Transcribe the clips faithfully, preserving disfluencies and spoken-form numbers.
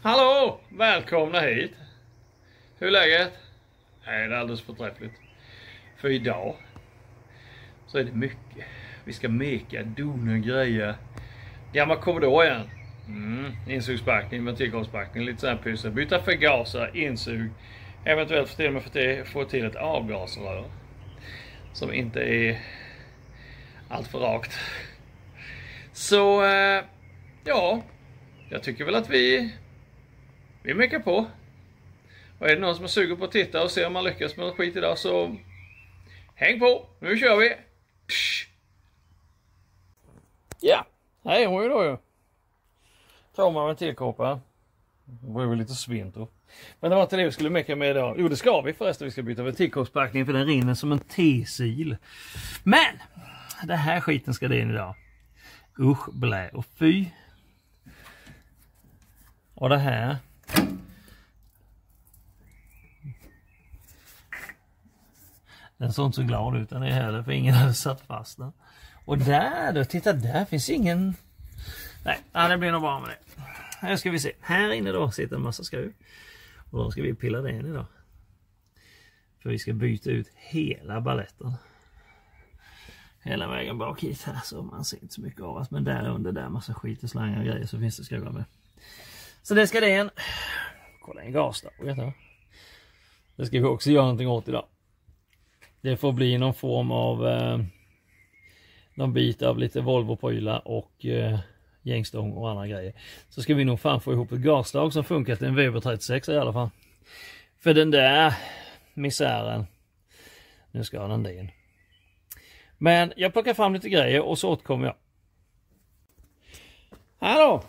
Hallå! Välkomna hit! Hur är läget? Nej, det är alldeles förträffligt. För idag så är det mycket. Vi ska meka, dona, grejer. Gammal Commodore igen. Mm, insugspackning, ventilkonstpackning, lite sån här pyssel. Byta förgasare, insug. Eventuellt till och med för att få till ett avgasrör. Som inte är allt för rakt. Så, eh, ja. Jag tycker väl att vi Vi mekar på. Och är det någon som är sugen på att titta och se om man lyckas med något skit idag, så häng på, nu kör vi. Psh. Ja, här är hon ju då ju. Tar man en tillkåpa. Det var ju lite svint då. Men det var inte det vi skulle meka med idag. Jo, det ska vi förresten. Vi ska byta ventilkåpspackning för den rinner som en T-sil. Men det här skiten ska det in idag. Usch, blä och fy. Och det här. Den såg inte så glad ut den är heller, för ingen hade satt fast den. Och där då, titta där finns ingen. Nej, ja, det blir nog bra med det. Här ska vi se, här inne då sitter en massa skruv. Och då ska vi pilla det in idag. För vi ska byta ut hela balletten. Hela vägen bak hit här, så man ser inte så mycket av oss. Men där under där massa skit och slangar och grejer, så finns det skruvar med. Så det ska det in. Kolla, en gasstag, vet du. Det ska vi också göra någonting åt idag. Det får bli någon form av eh, någon bit av lite Volvo-prylar och eh, gängstång och andra grejer. Så ska vi nog fan få ihop ett gasstag som funkar till en Weber trettiosex i alla fall. För den där misären, nu ska den in. Men jag plockar fram lite grejer och så återkommer jag. Här då!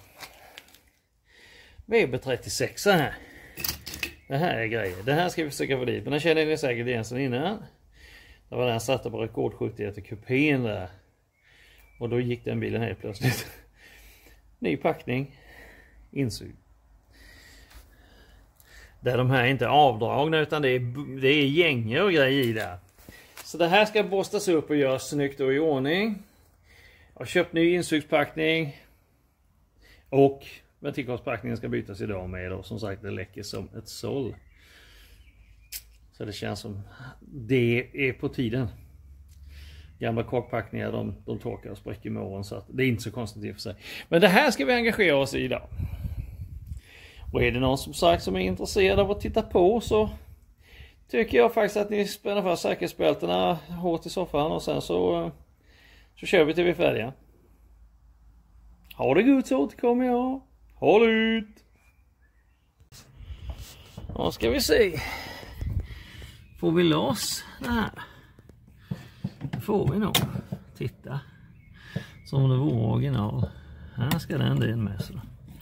Weber trettiosex här. Det här är grejer. Det här ska vi försöka få dit. Men den känner ni säkert igen sen innan. Det var den jag satte på rekord sjuttio till kupén där. Och då gick den bilen helt plötsligt. Ny packning. Insug. Där de här inte är avdragna, utan det är, det är gänger och grejer i där. Så det här ska borstas upp och göras snyggt och i ordning. Jag har köpt ny insugspackning. Och ventilkonstpackningen ska bytas idag med då. Som sagt, det läcker som ett såll. Så det känns som det är på tiden. Gamla korkpackningar, de, de torkar och spräcker med åren, så att det är inte så konstigt i och för sig. Men det här ska vi engagera oss i idag. Och är det någon som sagt som är intresserad av att titta på, så tycker jag faktiskt att ni spänner fast säkerhetsbältena hårt i soffan, och sen så, så kör vi till vi är färdiga. Ha det gott, så återkommer jag. Håll ut! Då ska vi se. Får vi loss det här? Det får vi nog. Titta. Som det vore original. Här ska den in med. Så.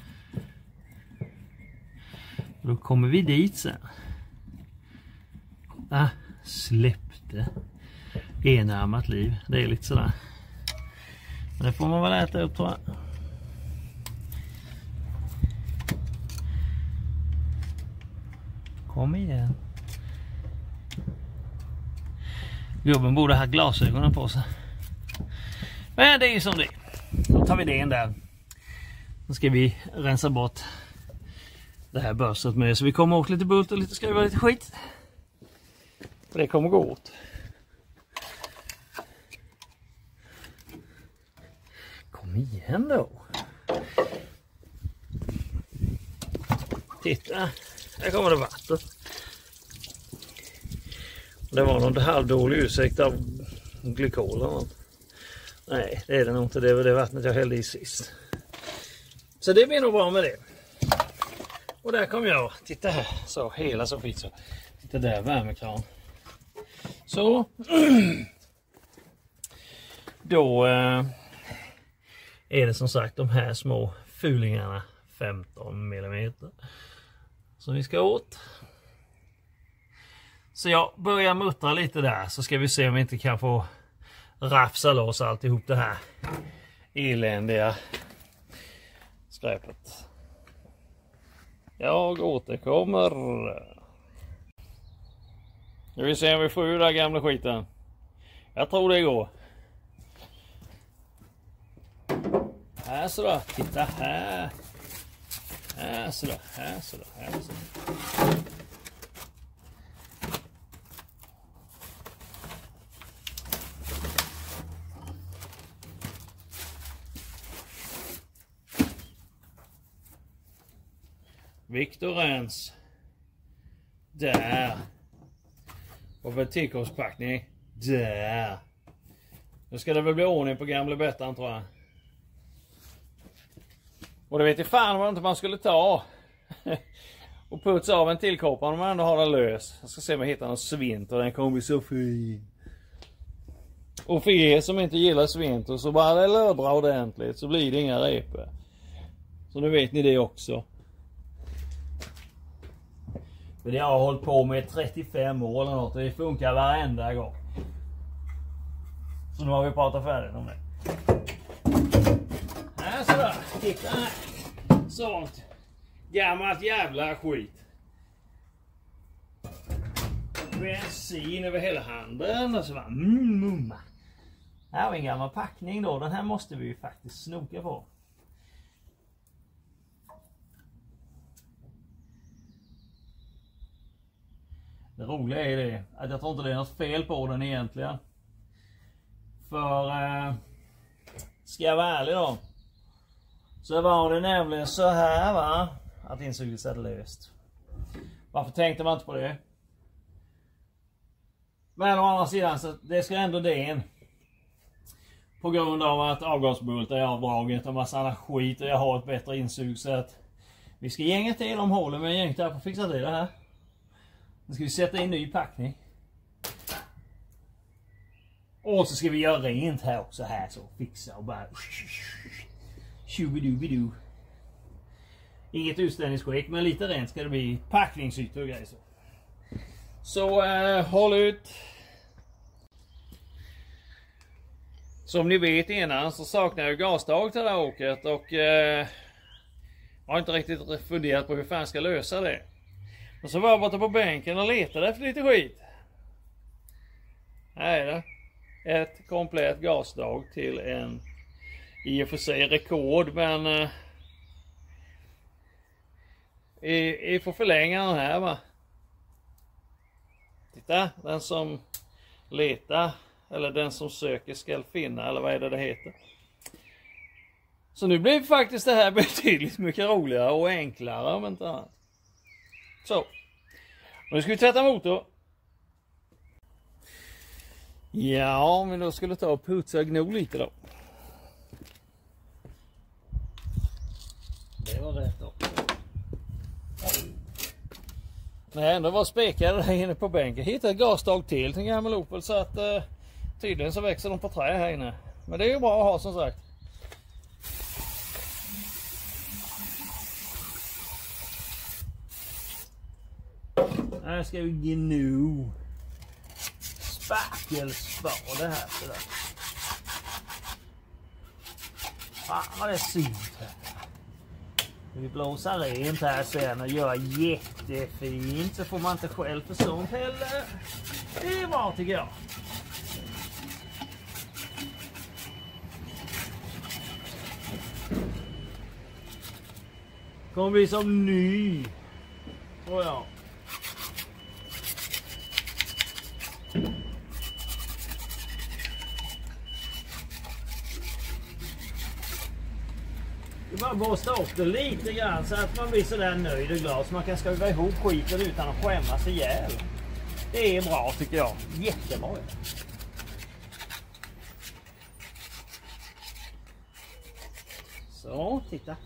Då kommer vi dit sen. Ah, släppte. Enarmat liv. Det är lite sådär. Men det får man väl äta upp, tror jag. Kom igen. Gubben borde ha glasögonen på sig. Men det är ju som det. Då tar vi det in där. Då ska vi rensa bort det här börstet med. Så vi kommer åt lite bult och lite skruva lite skit. För det kommer gå åt. Kom igen då. Titta. Här kommer det vatten. Det var någon halvdålig ursäkt av glykol. Nej, det är det nog inte. Det var det vattnet jag hällde i sist. Så det blir nog bra med det. Och där kommer jag. Titta här. Så, hela så fint så. Titta där, värmekran. Så. Då eh, är det som sagt de här små fulingarna. femton millimeter. Som vi ska åt. Så jag börjar muttra lite där, så ska vi se om vi inte kan få rafsa loss alltihop det här eländiga skräpet. Jag återkommer. Nu vill se om vi får ur den gamla skiten. Jag tror det går. Här så då, titta här. Här sådär, här sådär, här sådär. Viktor Rens. Där. Och för tillkomstpackning. Där. Nu ska det väl bli ordning på gamla Bettan, tror jag. Och det vet jag fan vad inte man skulle ta. Och putsa av en tillkoppan om man ändå har den lös. Jag ska se om jag hittar någon svint och den kommer bli så fin. Och för er som inte gillar svint så bara det lödra ordentligt så blir det inga repor. Så nu vet ni det också. För det har jag hållit på med trettiofem år eller något och det funkar varenda gång. Så nu har vi pratat färdigt om det. Här sådär, titta här. Sånt gammalt jävla skit. Bensin över hela handen och så bara mm, mumma. Här har vi en gammal packning då, den här måste vi ju faktiskt snoka på. Det roliga är det att jag tror inte det är något fel på den egentligen. För eh, ska jag vara ärlig då, så var det nämligen så här va, att insuget hade löst. Varför tänkte man inte på det? Men å andra sidan så det ska ändå det in. På grund av att avgasbultar är avdraget och massa annat skit och jag har ett bättre insug så att vi ska gänga till de hålen med gänget här för att fixa till det här. Nu ska vi sätta in ny packning. Och så ska vi göra rent här också här så fixa och bara tjubidubidu. Inget utställningsskick men lite rent ska det bli, packningsytor och grejer så. Så äh, håll ut. Som ni vet innan så saknar jag gasdag till det här åket och äh, har inte riktigt funderat på hur fan ska lösa det. Och så var jag borta på bänken och letade efter lite skit. Här är det. Ett komplett gasdag till en i och för sig rekord men äh, i, i får förlänga den här va. Titta, den som letar eller den som söker ska finna eller vad är det det heter. Så nu blir faktiskt det här betydligt mycket roligare och enklare om inte annat. Så, nu ska vi tvätta motor. Ja, om vi då skulle ta och putsa och gno lite då. Det var rätt då. När jag ändå var spekade där inne på bänken hittade ett gasdag till till en gammal Opel så att eh, tydligen så växer de på trä här inne. Men det är ju bra att ha som sagt. Här ska vi gno sparkelspade här sådär. Fan vad det är synt här. Vi blåser rent här sen och gör jättefint så får man inte själv för sånt heller. Det är bra tycker jag. Kommer bli som ny. Tror jag. Det bara borsta upp det lite grann så att man blir sådär nöjd och glad så man kan skruva ihop skiten utan att skämmas ihjäl. Det är bra tycker jag. Jättebra. Så, titta.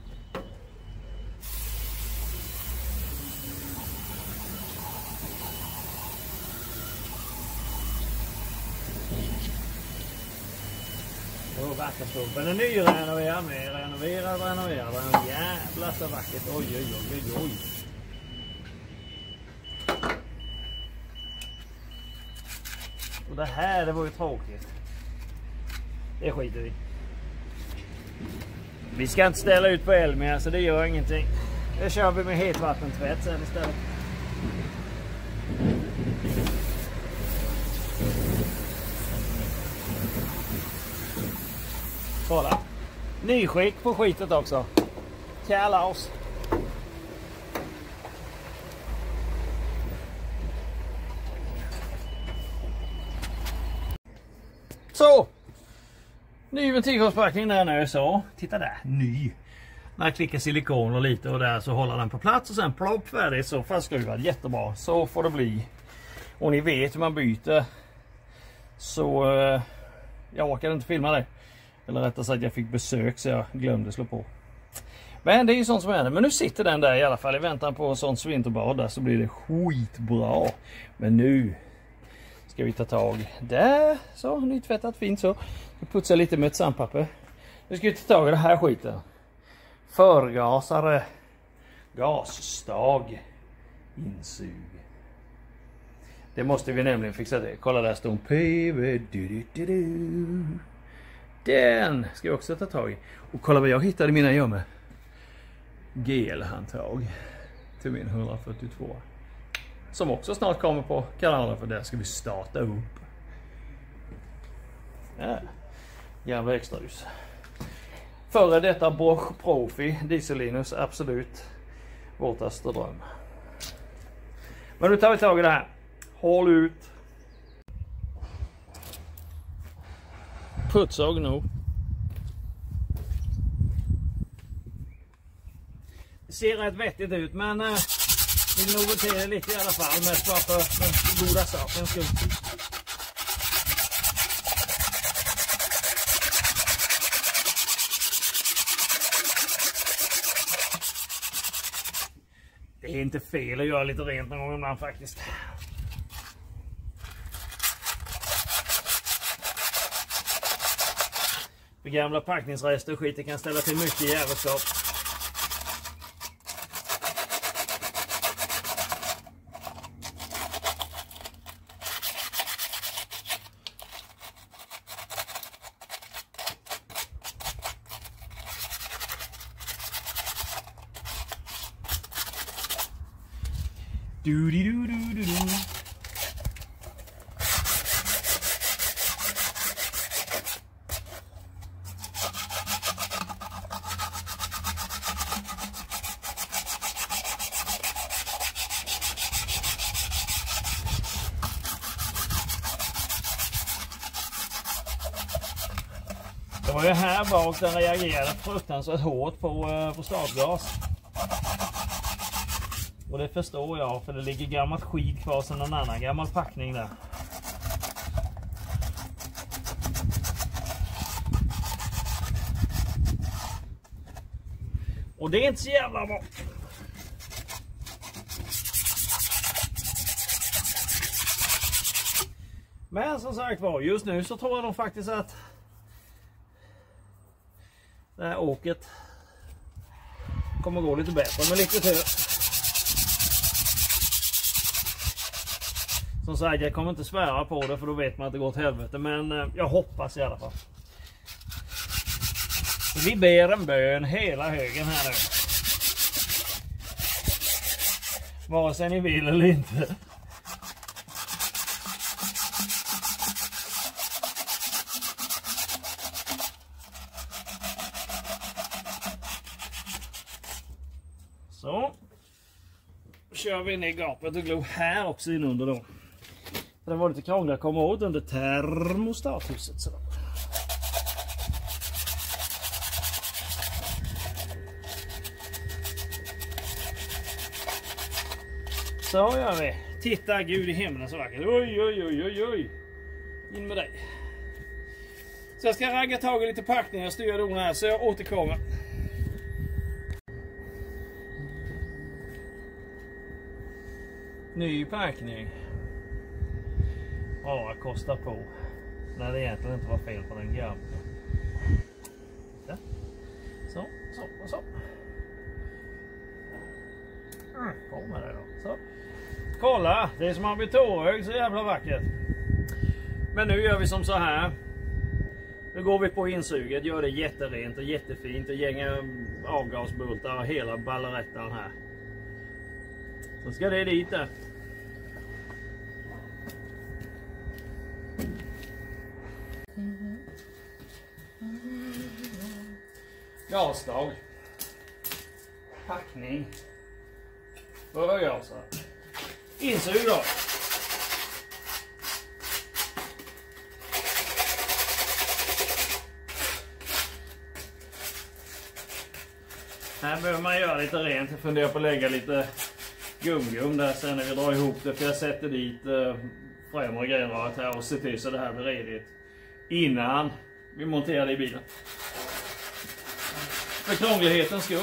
Och vattenpumpen är nyrenoverad med renoverad, renoverad, renoverad. Jävlar så vackert. Oj, oj, oj, oj, oj. Och det här, det var ju tråkigt. Det skiter vi. Vi ska inte ställa ut på Elmia så det gör ingenting. Det kör vi med hetvattentvätt sen istället. Kolla. Nyskick på skitet också. Kalas. Så! Ny ventilgaspackning där nu så. Titta där, ny. Man klickar silikon och lite och där så håller den på plats och sen plopp färdigt så fastskruvad. Jättebra. Så får det bli. Och ni vet hur man byter. Så eh, jag orkade inte filma det. Eller rättare sagt jag fick besök så jag glömde slå på. Men det är ju sånt som händer. Men nu sitter den där i alla fall i väntan på en sån vinterbad där så blir det skitbra. Men nu ska vi ta tag där. Så, nytvättat fint så. Vi putsar lite med ett sandpapper. Nu ska vi ta tag i det här skiten. Förgasare. Gasstag. Insug. Det måste vi nämligen fixa det. Kolla där står en P V. Du, du, du, du. Den ska jag också ta tag i. Och kolla vad jag hittade i mina gömmor. G L-handtag. Till min hundrafyrtiotvå. Som också snart kommer på kanalen för där ska vi starta upp. Ja. Jävla extrahus. Före detta Bosch Profi. Dieselinus absolut vårtaste dröm. Men nu tar vi tag i det här. Håll ut. Putsag nu. Det ser rätt vettigt ut men äh, vi vill nog gå till det lite i alla fall med bara för den goda sakens skull. Det är inte fel att göra lite rent någon gång ibland faktiskt. För gamla packningsrester och skit kan ställa till mycket jävelskap. Du, du, du, du, du, du. Det var ju här bak den reagerade fruktansvärt hårt på, på startgas. Och det förstår jag för det ligger gammalt skit kvar sedan en annan gammal packning där. Och det är inte så jävla bra. Men som sagt var, just nu så tror jag nog faktiskt att det här åket kommer gå lite bättre med lite tur. Som sagt, jag kommer inte svära på det för då vet man att det går åt helvete. Men eh, jag hoppas i alla fall. Vi ber en bön hela högen här nu. Vare sig ni vill eller inte. Så. Kör vi ner i gapet och glor här också inunder då. Det var lite krångligt att komma åt under termostathuset. Så, så gör vi. Titta Gud i himlen så vackert. Oj oj oj oj oj. In med dig. Så jag ska ragga tag i lite packning och styra don här så jag återkommer. Ny packning. Ja, kostar på. När det egentligen inte var fel på den gamla. Ja. Så, så och så. Mm, på med det då. Så. Kolla, det är som man blir tårögd, så jävla vackert. Men nu gör vi som så här. Nu går vi på insuget, gör det jätterent och jättefint och gänga avgasbultar och hela ballerettan här. Så ska det dit där. Gasdag. Packning. Förgasare. Insug då. Här behöver man göra lite rent. Jag funderar på att lägga lite gumgum där sen när vi drar ihop det. För jag sätter dit eh, främre grenröret här och ser till så det här blir redigt innan vi monterar det i bilen. För krånglighetens skull.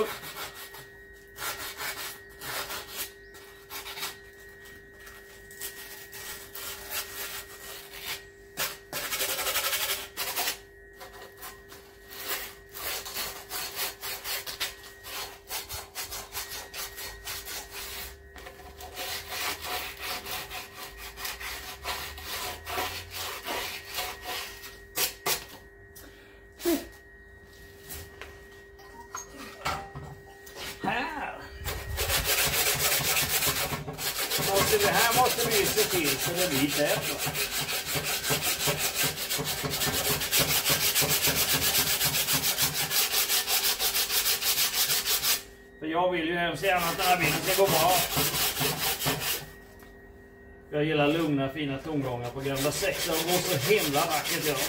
Det här måste vi se till så det blir tätt. För jag vill ju hemskt gärna att den här bilen ska gå bra. Jag gillar lugna fina tongångar på gamla sex. De går så himla vackert, ja.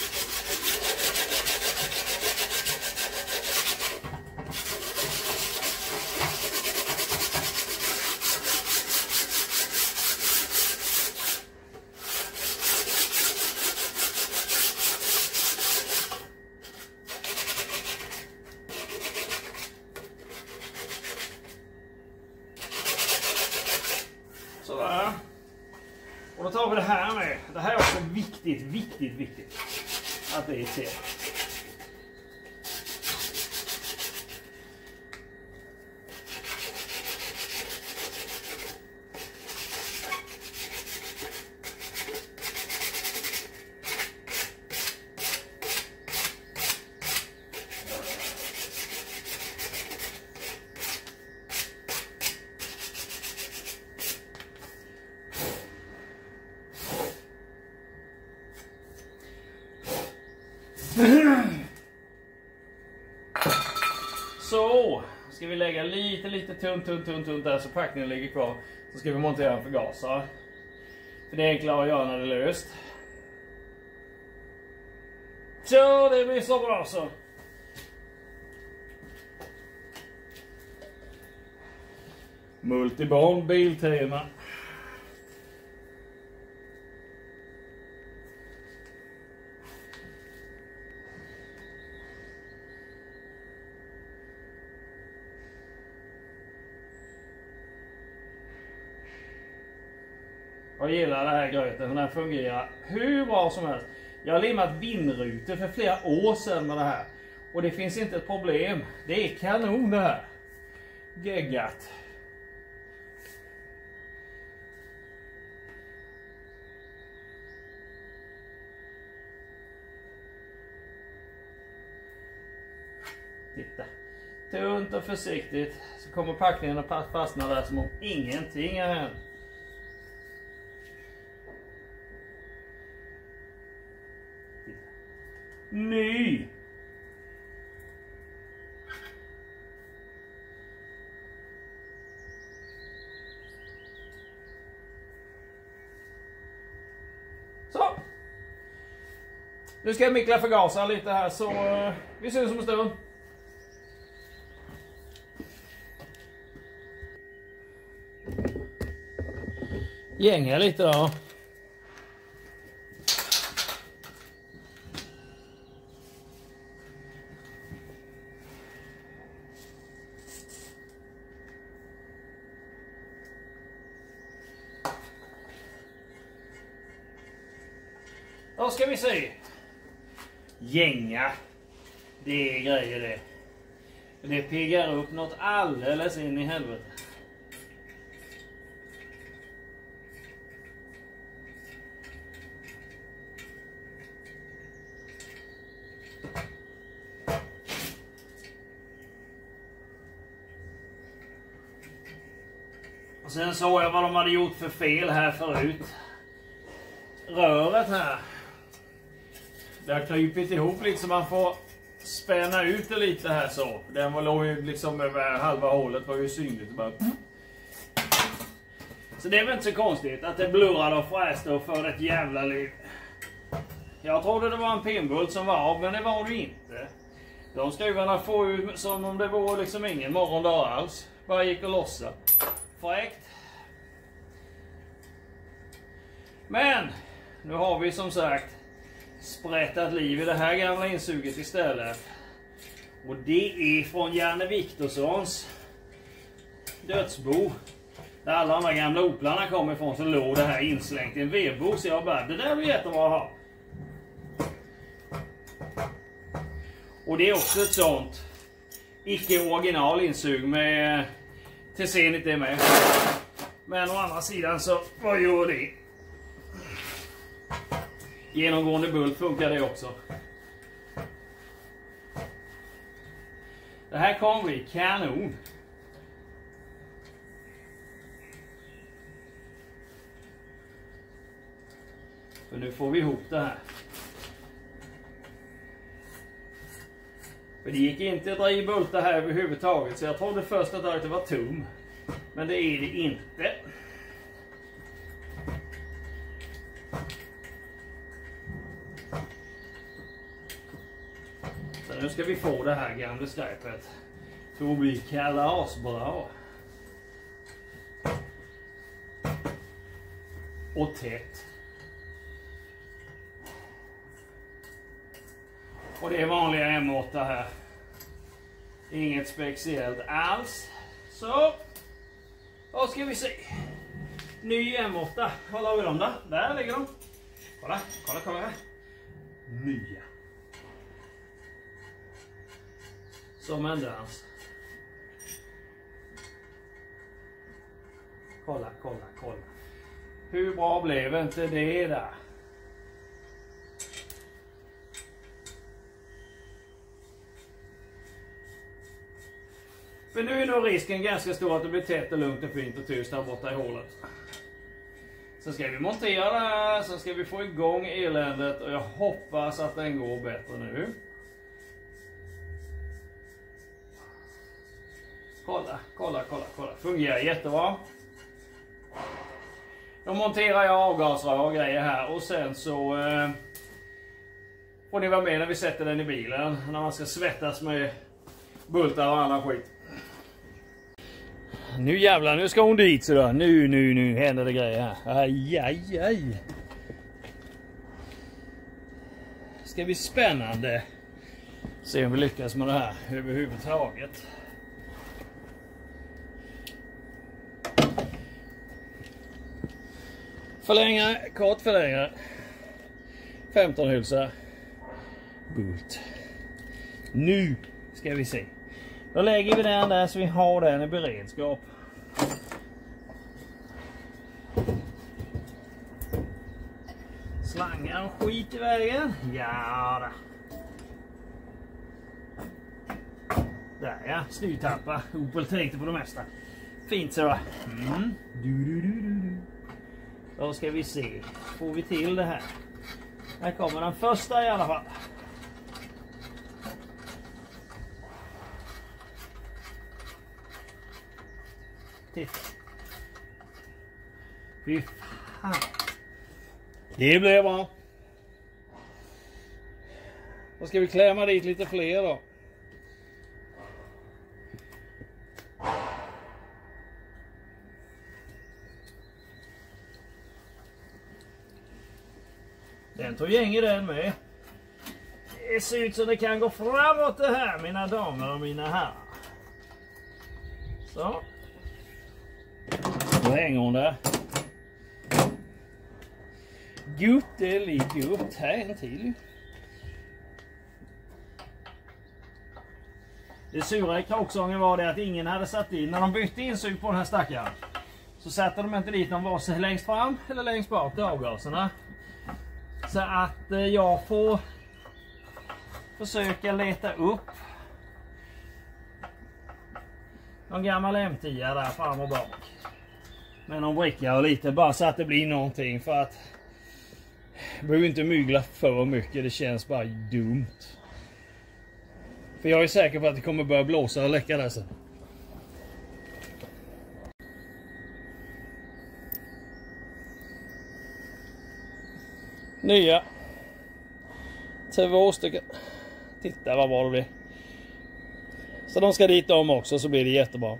Sådär. Och då tar vi det här med. Det här är också viktigt, viktigt, viktigt. Att det är tätt. Så ska vi lägga lite lite tunt tunt tunt tunt där så packningen ligger kvar. Så ska vi montera en förgasare. För det är enklare att göra när det är löst. Så det blir så bra så. Multiband biltema. Jag gillar det här gröten, den fungerar hur bra som helst. Jag har limmat vindrutor för flera år sedan med det här. Och det finns inte ett problem. Det är kanon det här. Geggat. Titta. Tunt och försiktigt så kommer packningen att fastna där som om ingenting har hänt. Ny! Så! Nu ska jag mikla förgasaren lite här så uh, vi ses om en stund. Gänga lite då. Då ska vi se. Gänga. Det är grejer det. Det piggar upp något alldeles in i helvete. Och sen såg jag vad de hade gjort för fel här förut. Röret här. Det har krypit ihop liksom, man får spänna ut det lite här så. Den var låg ju liksom över halva hålet, var ju synligt bara. Så det är väl inte så konstigt att det blurrade och fräste och för ett jävla liv. Jag trodde det var en pinbult som var av, men det var det inte. De skruvarna får ju som om det var liksom ingen morgondag alls. Bara gick och lossa. Fräckt. Men nu har vi som sagt sprättat liv i det här gamla insuget istället. Och det är från Janne Viktorssons dödsbo. Där alla andra gamla oplarna kommer ifrån, så låg det här inslängt i en vedbo. Så jag bara, det där blir jättebra att ha. Och det är också ett sånt icke original insug med Tessenit är med. Men å andra sidan så, vad gör det? Genomgående bult funkar det också. Det här kommer bli kanon. För nu får vi ihop det här. För det gick inte att dra i bultar här överhuvudtaget, så jag trodde först att det var tum. Men det är det inte. Så nu ska vi få det här gamla skräpet för att bli kalasbra. Och tätt. Och det är vanliga M åtta här. Inget speciellt alls. Så. Då ska vi se. Ny M åtta. Var har vi dem där? Där ligger de. Kolla, kolla, kolla här. Nya. Som en dans. Kolla, kolla, kolla. Hur bra blev inte det där? För nu är nog risken ganska stor att det blir tätt och lugnt och fint och tyst där borta i hålet. Så ska vi montera det här, så ska vi få igång eländet och jag hoppas att den går bättre nu. Kolla, kolla, kolla, kolla. Fungerar jättebra. Då monterar jag avgasrör och grejer här och sen så eh, får ni vara med när vi sätter den i bilen. När man ska svettas med bultar och annan skit. Nu jävlar, nu ska hon dit så då. Nu, nu, nu händer det grejer här. Aj, aj, aj. Ska bli spännande. Se om vi lyckas med det här överhuvudtaget. Förlängare, kort förlängare. femton hylsar. Bult. Nu ska vi se. Då lägger vi den där så vi har den i beredskap. Slangar och skit i vägen. Ja då. Där ja, snygtappa. Opel tänkte på det mesta. Fint så. Mm. Du, du, du, du, du. Då ska vi se. Får vi till det här. Här kommer den första i alla fall. Titta. Fy fan. Det blev bra. Då ska vi klämma dit lite fler då. Den tog gäng den med. Det ser ut som det kan gå framåt det här, mina damer och mina herrar. Så. Då hänger hon där. Guttelig-gutt. Här en till. Det sura i kråksången var det att ingen hade satt in. När de bytte insug på den här stackaren så satte de inte dit någon vare sig längst fram eller längst bak till avgaserna. Så att eh, jag får försöka leta upp någon gammal M tio där fram och bak. Med någon bricka och lite, bara så att det blir någonting, för att jag behöver inte mygla för mycket, det känns bara dumt. För jag är säker på att det kommer börja blåsa och läcka där sen. Nya. Två stycken. Titta vad bra det blir. Så de ska dit de också, så blir det jättebra.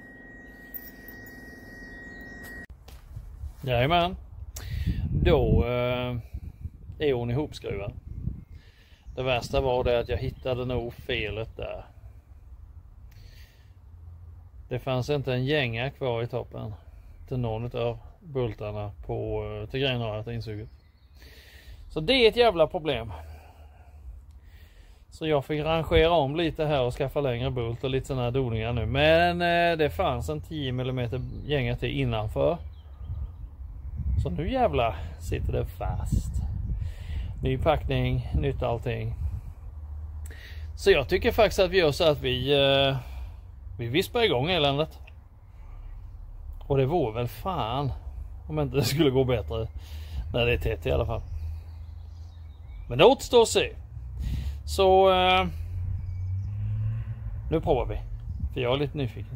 Jajamän. Då eh, är hon ihopskruvad. Det värsta var det att jag hittade nog felet där. Det fanns inte en gänga kvar i toppen till någon av bultarna på, till grenröret insuget. Så det är ett jävla problem. Så jag fick rangera om lite här och skaffa längre bult och lite sådana här doningar nu. Men eh, det fanns en tio millimeter gänga till innanför. Så nu jävla sitter det fast. Ny packning, nytt allting. Så jag tycker faktiskt att vi gör så att vi, eh, vi vispar igång eländet. Och det vore väl fan om inte det skulle gå bättre när det är tätt i alla fall. Men det återstår att se. Så eh, nu provar vi. För jag är lite nyfiken.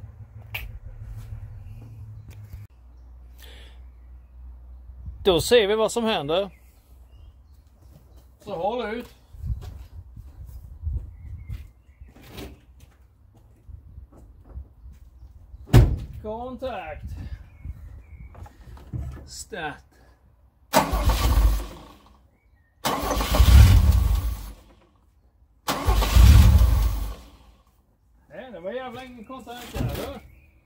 Då ser vi vad som händer. Så håll ut. Kontakt. Start. Nej, det var jävla ingen kontakt där, du.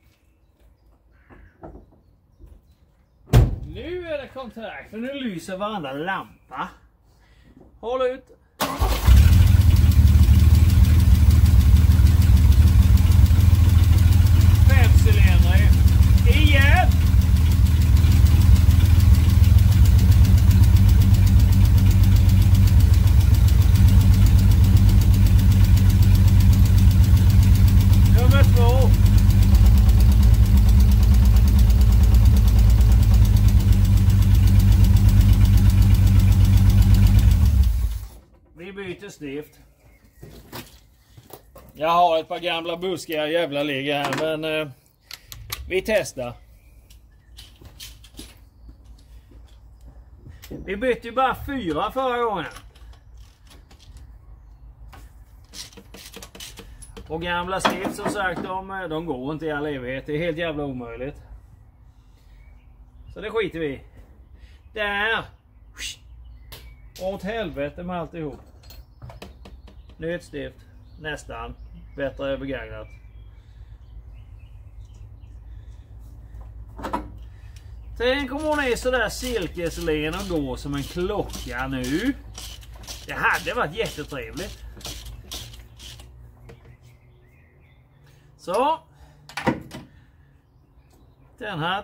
Nu är det kontakt, för nu lyser varandra lampa. Håll ut. Fem cylindrar. Igen. Nummer två. Vi byter stift. Jag har ett par gamla buskar jävla ligger här, men eh, vi testar. Vi bytte ju bara fyra förra gången. Och gamla stift som sagt, de, de går inte i all evighet. Det är helt jävla omöjligt. Så det skiter vi. Där! Åt helvete med alltihop. Nytt stift. Nästan. Bättre begagnat. Tänk om hon är sådär silkeslen och går som en klocka nu. Det hade varit jättetrevligt. Så. Den här.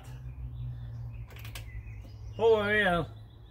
Prova igen.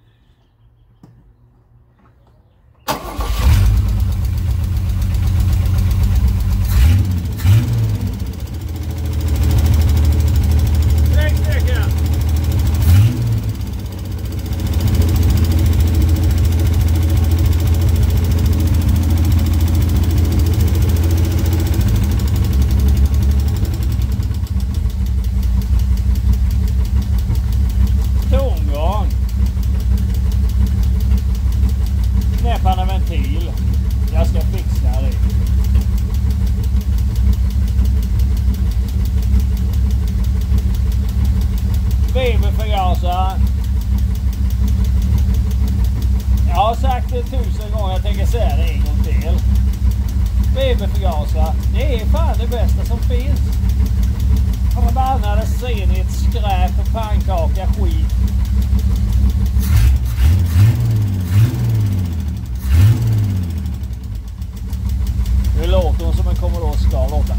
Knäppande ventil. Jag ska fixa det. Weberförgasare. Jag har sagt det tusen gånger, jag tänker säga det en gång till. Weberförgasare, det är fan det bästa som finns. Förbannade senigt skräp och pannkaka skit. Nu låter hon som en Commodore ska låta.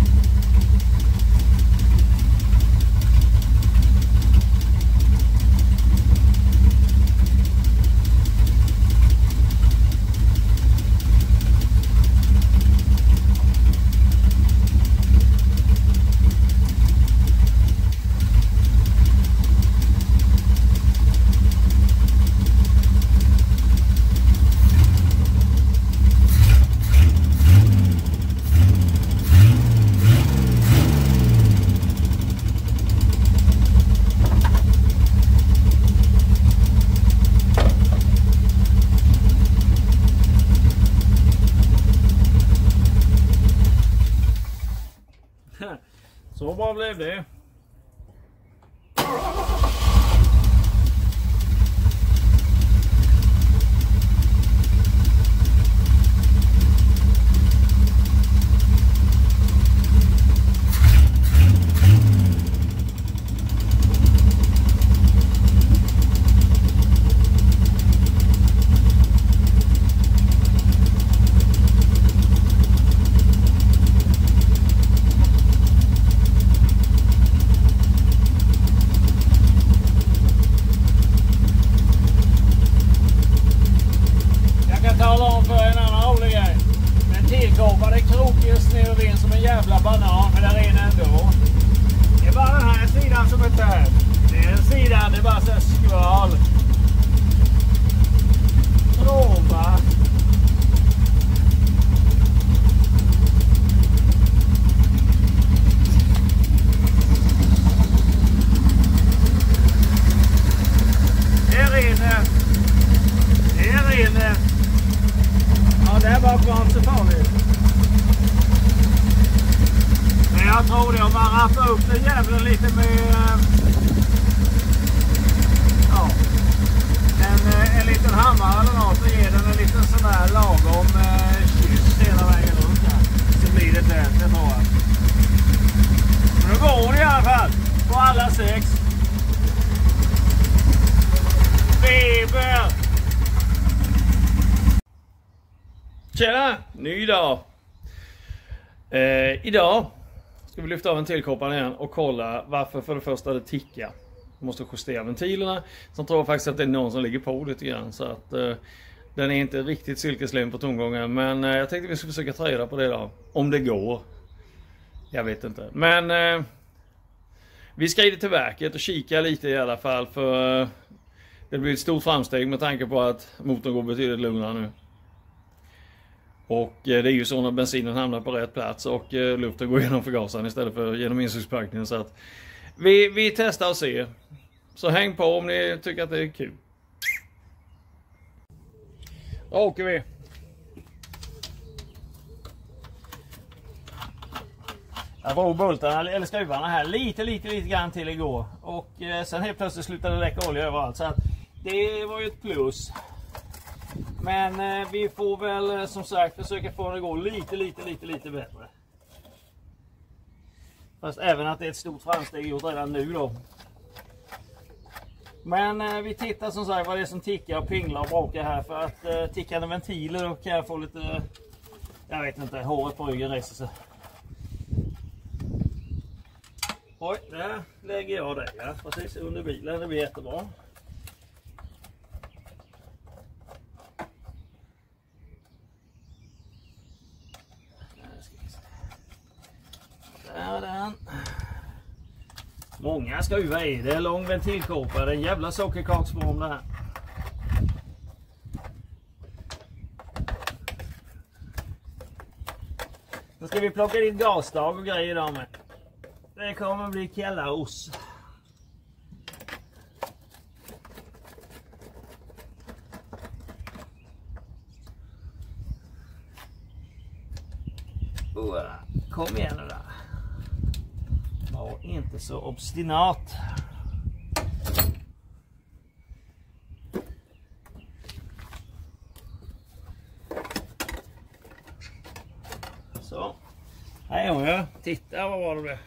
Så bra blev det. Tillkopade krokig snurr som en jävla banan, men där är en ändå. Det är bara den här sidan som är tät. Det är en sidan, det är bara så här skval. Roma. Här inne. Här inne. Ja, det här var bra så farligt. Men jag tror det, om man rappar upp den jävla lite med ja, en, en liten hammare eller något, så ger den en liten sån här lagom eh, kyss hela vägen runt här. Så blir det tätt, det tror jag. Men nu går det i alla fall på alla sex. Feber! Tjena! Ny dag! Eh, idag ska vi lyfta av ventilkåpan igen och kolla varför för det första det tickar. Vi måste justera ventilerna. Sen tror jag faktiskt att det är någon som ligger på lite grann. Så att eh, den är inte riktigt silkeslim på tomgången. Men eh, jag tänkte vi ska försöka ta reda på det då. Om det går. Jag vet inte. Men eh, vi ska in till verket och kika lite i alla fall. För eh, det blir ett stort framsteg med tanke på att motorn går betydligt lugnare nu. Och det är ju så när bensinen hamnar på rätt plats och luften går genom förgasaren istället för genom insugspackningen. Så att vi, vi testar och ser. Så häng på om ni tycker att det är kul. Då åker vi. Jag drog bultarna eller skruvarna här lite lite lite grann till igår. Och eh, sen helt plötsligt slutade det läcka olja överallt. Så att det var ju ett plus. Men eh, vi får väl eh, som sagt försöka få det att gå lite, lite, lite, lite bättre. Fast även att det är ett stort framsteg gjort redan nu då. Men eh, vi tittar som sagt vad det är som tickar och pinglar och bråkar här. För att eh, tickande ventiler då kan jag få lite, eh, jag vet inte, håret på ryggen reser sig. Oj, där lägger jag det, ja, precis under bilen, det blir jättebra. Där är den. Många skruvar i det, lång ventilkåpa, det är en jävla sockerkaksform det här. Nu ska vi plocka in gasdag och grejer där med. Det kommer bli kalas. Uh, kom igen nu där. Var inte så obstinat. Så. Här är hon ju. Titta vad var det blev.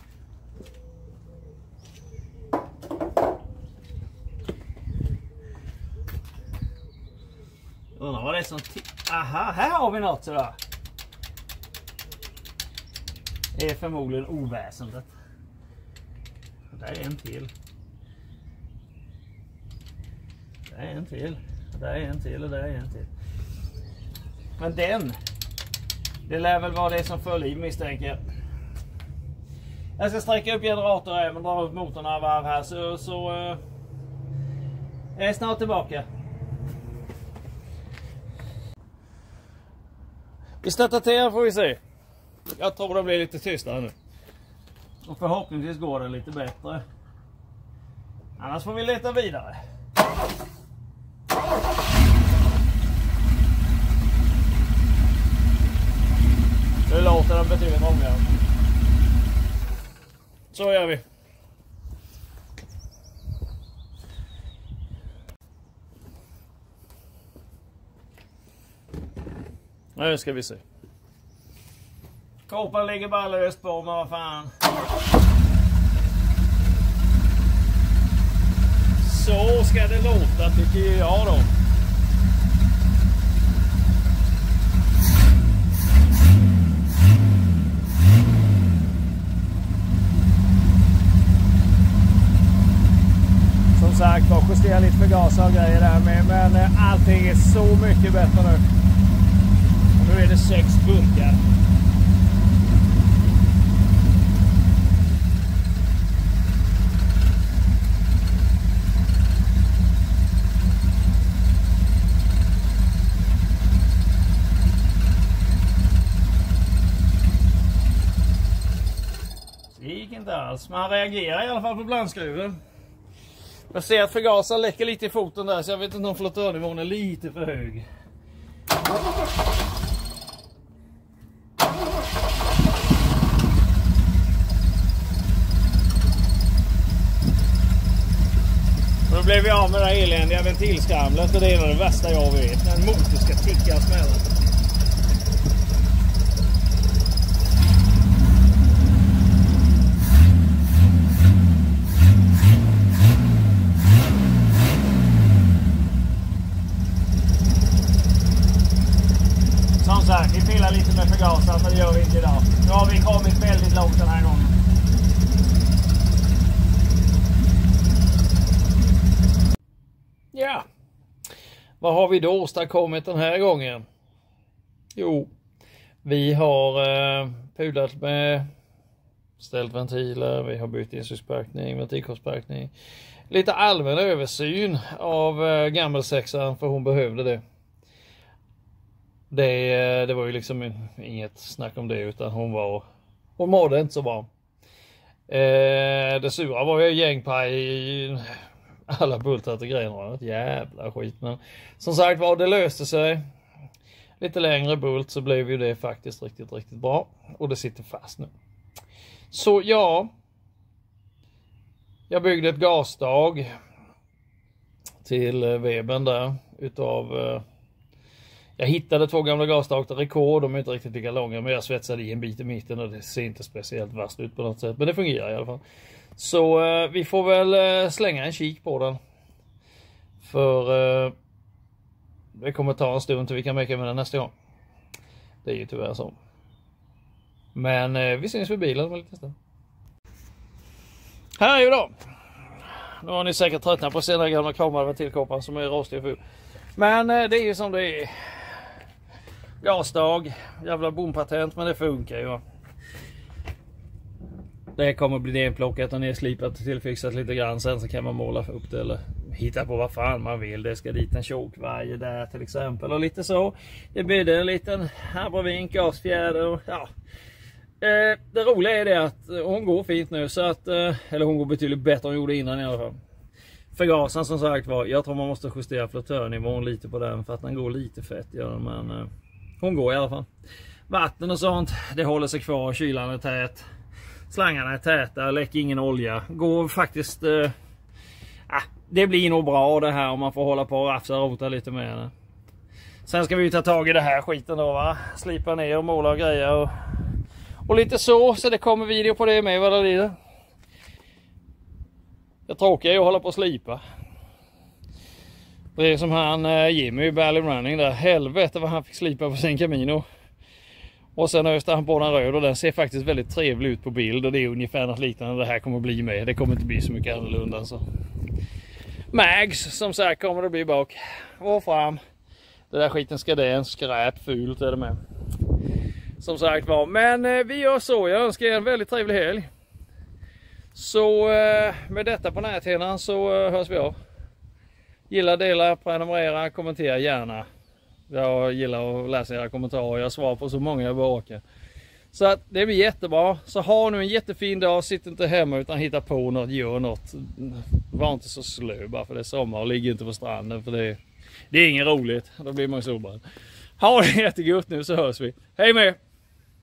Undrar vad det är som... Aha, här har vi något sådär. Det är förmodligen oväsendet. Där är en till. Där är en till. Där är en till och där är en till. Men den... Det lär väl vara det som föll i, misstänker jag. Jag ska sträcka upp generatorn även dra upp motorn av varv här så... så uh, jag är snart tillbaka. Vi startar till här får vi se. Jag tror det blir lite tystare nu. Och förhoppningsvis går det lite bättre. Annars får vi leta vidare. Nu låter den betydligt många. Så gör vi. Nu ska vi se. Kåpan ligger bara löst på, men vad fan. Så ska det låta, tycker jag då. Som sagt, bara justera lite förgasare och grejer där med, men allting är så mycket bättre nu. Och nu är det sex burkar. Det gick inte alls, men han reagerar i alla fall på blandskruven. Jag ser att förgasaren läcker lite i foten där, så jag vet inte om flottörnivån är lite för hög. Då blev vi av med det här eländiga ventilskramlet, och det är det värsta jag vet. När en motor ska ticka och smälla. Som sagt, vi pillar lite med förgasaren, men det gör vi inte idag. Nu har vi kommit väldigt långt den här gången. Ja, vad har vi då åstadkommit den här gången? Jo, vi har eh, pudlat med ställt ventiler, vi har bytt insugsparkning, ventilkoppsparkning. Lite allmän översyn av eh, gammelsexan, för hon behövde det. Det, det var ju liksom inget snack om det, utan hon var, hon mådde inte så bra. Eh, det sura var ju gängpaj i alla bultar och grejer. Ett jävla skit. Men som sagt var, det löste sig. Lite längre bult, så blev ju det faktiskt riktigt, riktigt bra. Och det sitter fast nu. Så ja, jag byggde ett gasstag till weben där utav... Jag hittade två gamla gasstag till rekord, de är inte riktigt lika långa, men jag svetsade i en bit i mitten och det ser inte speciellt vasst ut på något sätt, men det fungerar i alla fall. Så eh, vi får väl eh, slänga en kik på den. För eh, det kommer ta en stund till vi kan meka med den nästa gång. Det är ju tyvärr så. Men eh, vi syns vid bilen om en liten stund. Här är ju då. Nu har ni säkert tröttnat på sina gamla kramade ventilkåpan som är rostig och ful. Men eh, det är ju som det är. Gasstag, jävla bompatent, men det funkar ju. Det kommer bli nedplockat och nedslipat och tillfixat lite grann. Sen så kan man måla upp det eller hitta på vad fan man vill. Det ska dit en tjokvarje där till exempel och lite så. Det blir en liten abrovink, gasfjäder och ja. Eh, det roliga är det att hon går fint nu, så att, eh, eller hon går betydligt bättre än hon gjorde innan i alla fall. Förgasaren som sagt var, jag tror man måste justera flottörnivån lite på den för att den går lite fett. Ja, men eh, hon går i alla fall. Vatten och sånt, det håller sig kvar, kylan är tät. Slangarna är täta, läcker ingen olja. Går faktiskt, eh, eh, det blir nog bra det här om man får hålla på och rafsa och rota lite med det. Sen ska vi ju ta tag i det här skiten då, va. Slipa ner och måla och grejer och, och lite så, så det kommer video på det med vad det lider. Det tråkiga är att hålla på och slipa. Det är som han eh, Jimmy i Bally Running där. Helvete vad han fick slipa på sin Camino. Och sen öste han på den röd och den ser faktiskt väldigt trevlig ut på bild. Och det är ungefär något liknande det här kommer bli med. Det kommer inte bli så mycket annorlunda. Så. Mags som sagt kommer det bli bak. Och fram. Det där skiten ska det en skräp fult är det med. Som sagt var. Men eh, vi gör så. Jag önskar er en väldigt trevlig helg. Så eh, med detta på näthinnan så eh, hörs vi av. Gilla, dela, prenumerera, kommentera gärna. Jag gillar att läsa era kommentarer. Jag svarar på så många jag bara orkar. Så att det blir jättebra. Så ha nu en jättefin dag. Sitt inte hemma utan hitta på något. Gör något. Var inte så slö bara för det är sommar och ligger inte på stranden. För det, det är inget roligt. Då blir man så bra. Ha det jättegott nu så hörs vi. Hej med!